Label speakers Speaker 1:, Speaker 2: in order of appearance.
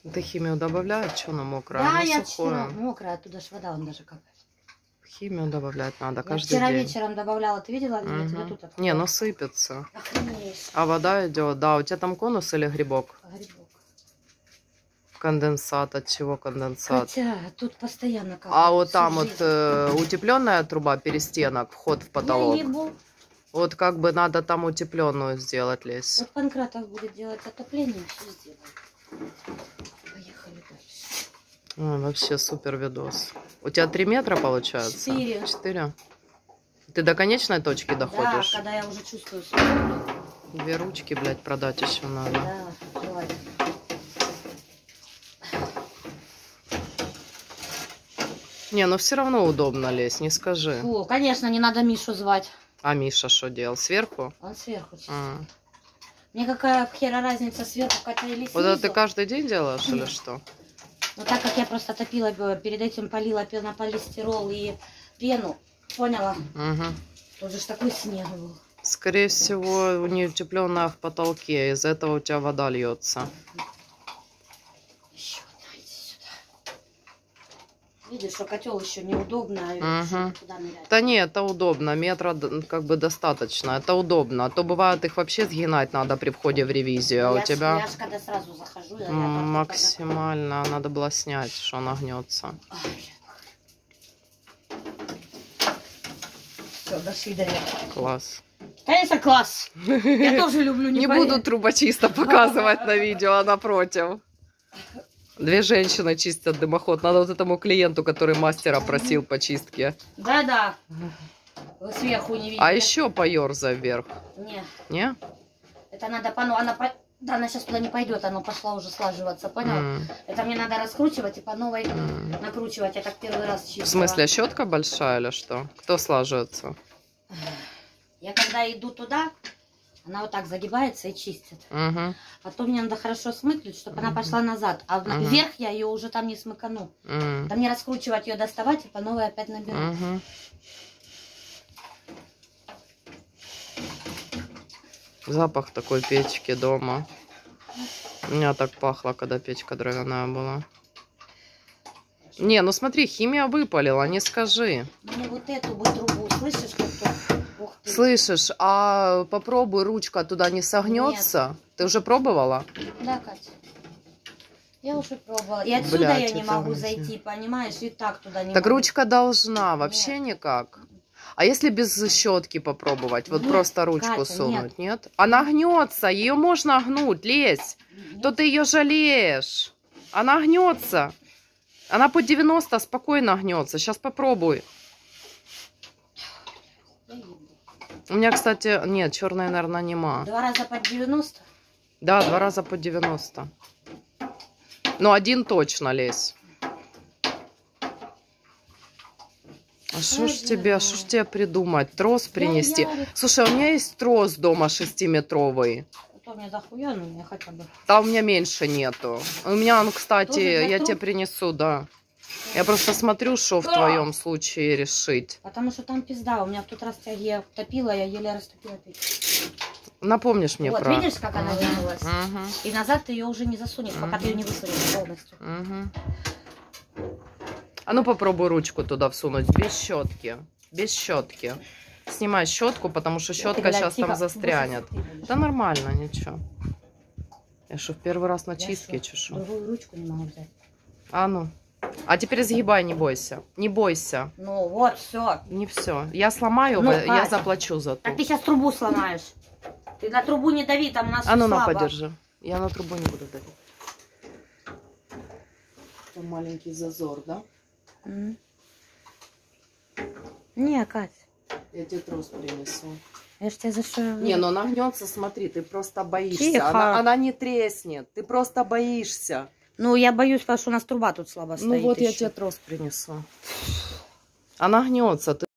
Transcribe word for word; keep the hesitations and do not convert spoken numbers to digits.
Speaker 1: Ты химию добавляешь? Что она мокрая?
Speaker 2: Да,
Speaker 1: Она
Speaker 2: я
Speaker 1: сухое.
Speaker 2: вчера мокрая, оттуда ж вода, он даже капает.
Speaker 1: Химию добавлять надо
Speaker 2: Я
Speaker 1: каждый
Speaker 2: вчера
Speaker 1: день.
Speaker 2: вечером добавляла, ты видела? Угу. Я тебя тут открыла.
Speaker 1: Не, ну сыпется.
Speaker 2: Охренеть.
Speaker 1: А вода идет. Да, у тебя там конус или грибок?
Speaker 2: Грибок.
Speaker 1: Конденсат. От чего конденсат?
Speaker 2: Хотя тут постоянно как.
Speaker 1: А вот там вот э, утепленная труба перестенок, вход в потолок. Вот как бы надо там утепленную сделать, Лесь.
Speaker 2: Вот Панкратов будет делать отопление, все сделаем. Поехали дальше.
Speaker 1: Ой, вообще супер видос. У тебя три метра получается?
Speaker 2: Четыре.
Speaker 1: Четыре. Ты до конечной точки доходишь?
Speaker 2: Да, когда я уже чувствую свою.
Speaker 1: Две ручки, блядь, продать еще надо.
Speaker 2: Да, давай.
Speaker 1: Не, ну все равно удобно, Лесь, не скажи.
Speaker 2: Фу, конечно, не надо Мишу звать.
Speaker 1: А Миша что делал? Сверху?
Speaker 2: Он сверху чистит.
Speaker 1: А.
Speaker 2: Мне какая хера разница, сверху Катя или снизу.
Speaker 1: Вот это ты каждый день делаешь или что?
Speaker 2: Ну так как я просто топила, перед этим полила пенополистирол и пену, поняла?
Speaker 1: Угу.
Speaker 2: Тут же ж такой снег был.
Speaker 1: Скорее всего, не утепленная в потолке, из-за этого у тебя вода льется.
Speaker 2: Еще одна, иди сюда. Видишь, что котел еще неудобно,
Speaker 1: Угу.
Speaker 2: туда нырять.
Speaker 1: Да не, это удобно, метра как бы достаточно, это удобно. А то бывает их вообще сгинать надо при входе в ревизию, а
Speaker 2: я
Speaker 1: у тебя...
Speaker 2: Я ж когда сразу захожу, я
Speaker 1: максимально когда... надо было снять, что она гнется.
Speaker 2: Все, до свидания.
Speaker 1: Класс.
Speaker 2: Конечно, класс. Я тоже люблю.
Speaker 1: Не буду трубочиста показывать на видео, а напротив. Две женщины чистят дымоход. Надо вот этому клиенту, который мастера просил по чистке.
Speaker 2: Да-да. Вы сверху не видите.
Speaker 1: А еще поерзай вверх.
Speaker 2: Не.
Speaker 1: Не?
Speaker 2: Это надо по... Она, по... да, она сейчас туда не пойдет, она пошла уже слаживаться, понял? Mm. Это мне надо раскручивать и по новой mm. накручивать. Я так первый раз чистила.
Speaker 1: В смысле, щетка большая или что? Кто слаживается?
Speaker 2: Я когда иду туда, она вот так загибается и чистит.
Speaker 1: Угу.
Speaker 2: Потом мне надо хорошо смыкнуть, чтобы угу. она пошла назад. А угу. вверх я ее уже там не смыкану. Угу. Да мне раскручивать ее, доставать и по новой опять набирать. Угу.
Speaker 1: Запах такой печки дома. У меня так пахло, когда печка дровяная была. Не, ну смотри, химия выпалила, не скажи.
Speaker 2: Мне вот эту бы трубу, слышишь, как тут?
Speaker 1: Слышишь, а попробуй, ручка туда не согнется. Нет. Ты уже пробовала?
Speaker 2: Да, Катя. Я уже пробовала. И отсюда Блядь, я не могу важно. зайти, понимаешь? И так туда не
Speaker 1: Так
Speaker 2: могу.
Speaker 1: ручка должна, вообще нет. Никак. А если без щетки попробовать? Вот нет, просто ручку Катя, сунуть, нет. нет? Она гнется, ее можно гнуть, лезь. Нет. То ты ее жалеешь. Она гнется. Она по девяносто спокойно гнется. Сейчас попробуй. У меня, кстати, нет, черная, наверное, нема.
Speaker 2: Два раза по девяносто?
Speaker 1: Да, два раза по девяносто. Ну, один точно лезь. А что ж тебе, что ж тебе придумать? Трос принести? Я, я... Слушай, у меня есть трос дома шестиметровый.
Speaker 2: Это у меня дохуя, но у меня хотя бы.
Speaker 1: Да, у меня меньше нету. У меня он, кстати, я тебе принесу, да. Я просто смотрю, что в твоем случае решить.
Speaker 2: Потому что там пизда. У меня в тот раз я топила, я еле растопила печь.
Speaker 1: Напомнишь мне
Speaker 2: вот,
Speaker 1: про...
Speaker 2: видишь, как она вернулась?
Speaker 1: Угу.
Speaker 2: И назад ты ее уже не засунешь, угу. пока ты ее не высунешь полностью.
Speaker 1: Угу. А ну попробуй ручку туда всунуть без щетки. Без щетки. Снимай щетку, потому что щетка сейчас тихо, там застрянет. Да нормально, ничего. Я что, в первый раз на я чистке чешу?
Speaker 2: Другую ручку не могу взять.
Speaker 1: А ну. А теперь сгибай, не бойся. Не бойся.
Speaker 2: Ну вот, все.
Speaker 1: Не все. Я сломаю, ну, я Катя, заплачу за то.
Speaker 2: Так ты сейчас трубу сломаешь. Ты на трубу не дави, там у нас
Speaker 1: А ну
Speaker 2: слабо.
Speaker 1: на, подержи. Я на трубу не буду давить. Там маленький зазор, да?
Speaker 2: Mm. Не, Кать.
Speaker 1: Я тебе трос принесу.
Speaker 2: Я ж тебя за что...
Speaker 1: Не, но она гнется, смотри, ты просто боишься. Она, она не треснет, ты просто боишься.
Speaker 2: Ну, я боюсь, потому что у нас труба тут слабо стоит.
Speaker 1: Ну вот
Speaker 2: еще.
Speaker 1: Я тебе трос принесу. Она гнется. Ты